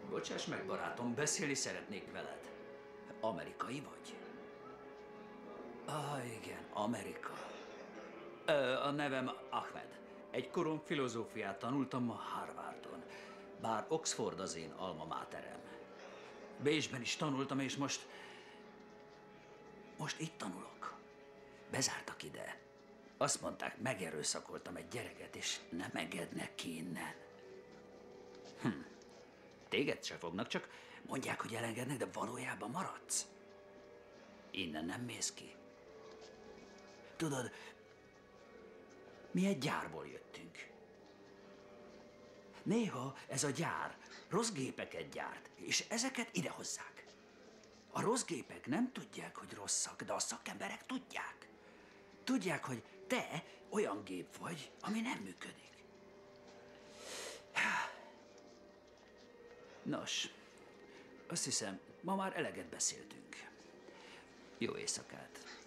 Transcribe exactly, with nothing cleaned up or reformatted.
Bocsáss meg, barátom, beszélni szeretnék veled. Amerikai vagy? Ah, igen, Amerika. Ö, a nevem Ahmed. Egy korom filozófiát tanultam a Harvardon. Bár Oxford az én alma materem. Bécsben is tanultam, és most... Most itt tanulok. Bezártak ide. Azt mondták, megerőszakoltam egy gyereket, és nem engednek ki innen. Hm. Téged se fognak, csak mondják, hogy elengednek, de valójában maradsz. Innen nem mész ki. Tudod, mi egy gyárból jöttünk. Néha ez a gyár rossz gépeket gyárt, és ezeket idehozzák. A rossz gépek nem tudják, hogy rosszak, de a szakemberek tudják. Tudják, hogy te olyan gép vagy, ami nem működik. Nos, azt hiszem, ma már eleget beszéltünk. Jó éjszakát!